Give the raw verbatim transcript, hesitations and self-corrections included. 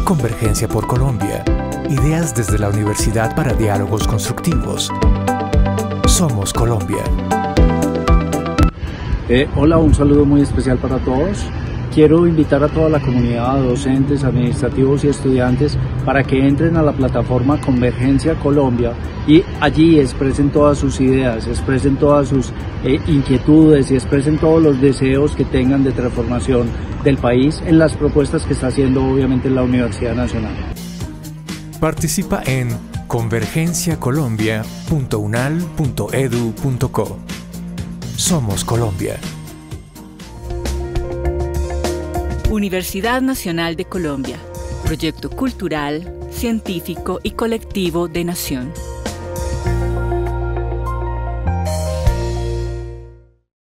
Convergencia por Colombia. Ideas desde la universidad para diálogos constructivos. Somos Colombia. Eh, hola, un saludo muy especial para todos. Quiero invitar a toda la comunidad, docentes, administrativos y estudiantes para que entren a la plataforma Convergencia Colombia y allí expresen todas sus ideas, expresen todas sus eh, inquietudes y expresen todos los deseos que tengan de transformación del país en las propuestas que está haciendo obviamente la Universidad Nacional. Participa en convergencia colombia punto unal punto edu punto co. Somos Colombia. Universidad Nacional de Colombia, proyecto cultural, científico y colectivo de nación.